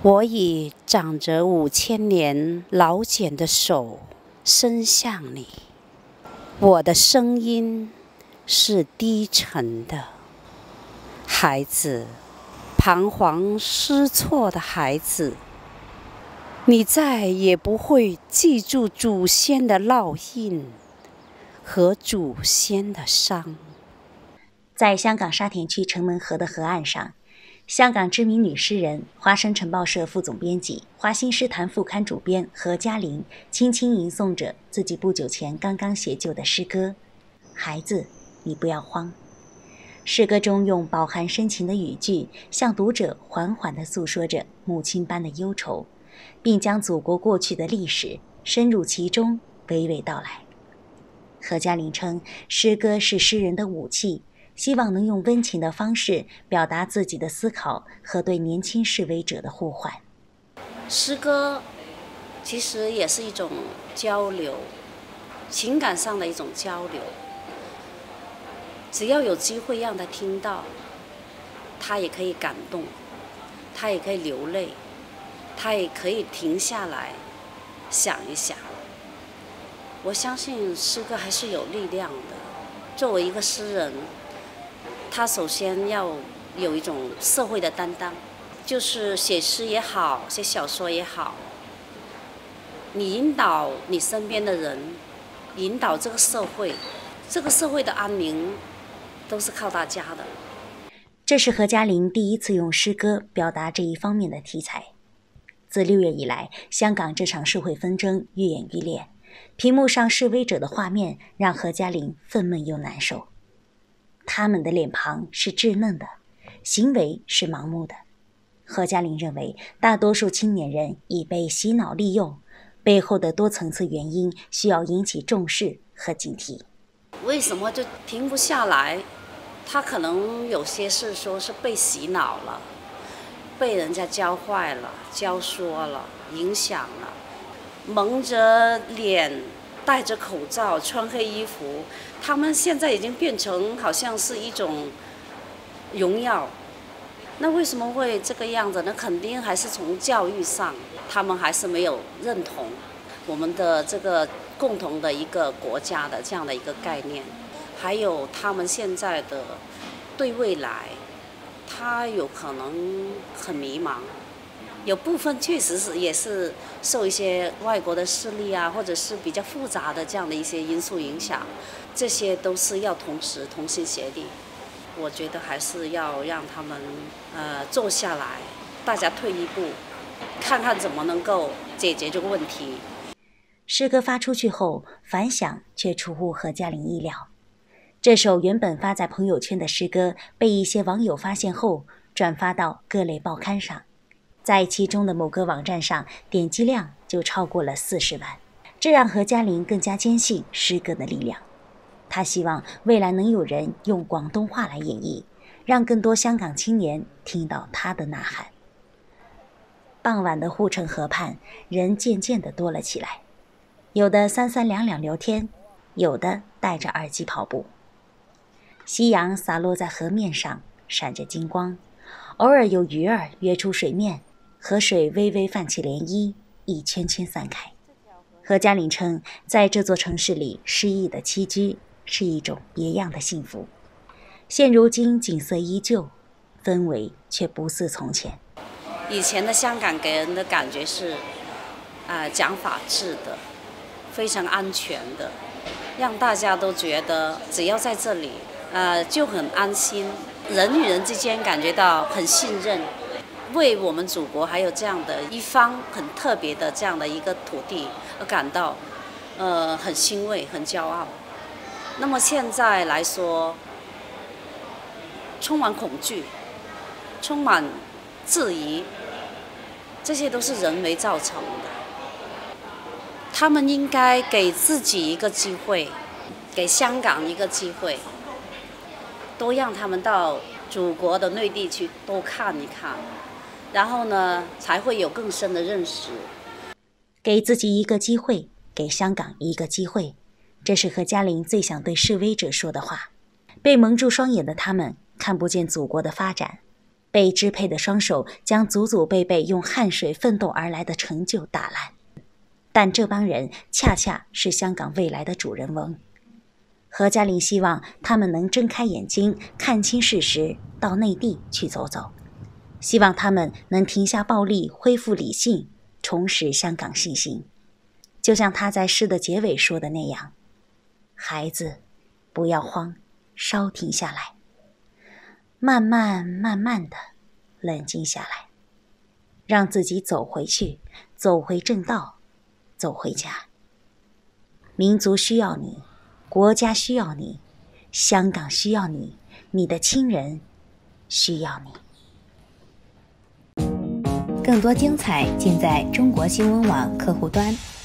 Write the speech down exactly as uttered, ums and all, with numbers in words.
我以长着五千年老茧的手伸向你，我的声音是低沉的。孩子，彷徨失措的孩子，你再也不会记住祖先的烙印和祖先的伤。 在香港沙田区城门河的河岸上，香港知名女诗人、华声晨报社副总编辑、华新诗坛副刊主编何嘉玲轻轻吟诵着自己不久前刚刚写就的诗歌《孩子，你不要慌》。诗歌中用饱含深情的语句，向读者缓缓地诉说着母亲般的忧愁，并将祖国过去的历史深入其中，娓娓道来。何嘉玲称，诗歌是诗人的武器，希望能用温情的方式表达自己的思考和对年轻示威者的呼唤。 诗歌其实也是一种交流，情感上的一种交流。只要有机会让他听到，他也可以感动，他也可以流泪，他也可以停下来想一想。我相信诗歌还是有力量的。作为一个诗人，他首先要有一种社会的担当，就是写诗也好，写小说也好，你引导你身边的人，引导这个社会，这个社会的安宁都是靠大家的。 这是何嘉玲第一次用诗歌表达这一方面的题材。自六月以来，香港这场社会纷争愈演愈烈，屏幕上示威者的画面让何嘉玲愤懑又难受。他们的脸庞是稚嫩的，行为是盲目的。何嘉玲认为，大多数青年人已被洗脑利用，背后的多层次原因需要引起重视和警惕。 为什么就停不下来？他可能有些是说是被洗脑了，被人家教坏了、教唆了、影响了，蒙着脸，戴着口罩，穿黑衣服，他们现在已经变成好像是一种荣耀。那为什么会这个样子呢？肯定还是从教育上，他们还是没有认同我们的这个共同的一个国家的这样的一个概念，还有他们现在的对未来，他有可能很迷茫。有部分确实是也是受一些外国的势力啊，或者是比较复杂的这样的一些因素影响，这些都是要同时同心协力。我觉得还是要让他们呃坐下来，大家退一步，看看怎么能够解决这个问题。 诗歌发出去后，反响却出乎何嘉玲意料。这首原本发在朋友圈的诗歌，被一些网友发现后，转发到各类报刊上，在其中的某个网站上，点击量就超过了四十万。这让何嘉玲更加坚信诗歌的力量。他希望未来能有人用广东话来演绎，让更多香港青年听到他的呐喊。傍晚的护城河畔，人渐渐地多了起来，有的三三两两聊天，有的戴着耳机跑步。夕阳洒落在河面上，闪着金光，偶尔有鱼儿跃出水面，河水微微泛起涟漪，一圈圈散开。何嘉玲称，在这座城市里诗意的栖居是一种别样的幸福。现如今景色依旧，氛围却不似从前。 以前的香港给人的感觉是呃讲法治的，非常安全的，让大家都觉得只要在这里呃就很安心，人与人之间感觉到很信任，为我们祖国还有这样的一方很特别的这样的一个土地而感到呃很欣慰、很骄傲。那么现在来说，充满恐惧，充满质疑，这些都是人为造成的。他们应该给自己一个机会，给香港一个机会，多让他们到祖国的内地去多看一看，然后呢，才会有更深的认识。 给自己一个机会，给香港一个机会，这是何嘉玲最想对示威者说的话。被蒙住双眼的他们看不见祖国的发展， 被支配的双手将祖祖辈辈用汗水奋斗而来的成就打烂。但这帮人恰恰是香港未来的主人翁。何嘉玲希望他们能睁开眼睛，看清事实，到内地去走走，希望他们能停下暴力，恢复理性，重拾香港信心。就像他在诗的结尾说的那样，孩子，不要慌，稍停下来，慢慢慢慢的冷静下来，让自己走回去，走回正道，走回家。民族需要你，国家需要你，香港需要你，你的亲人需要你。 更多精彩尽在中国新闻网客户端。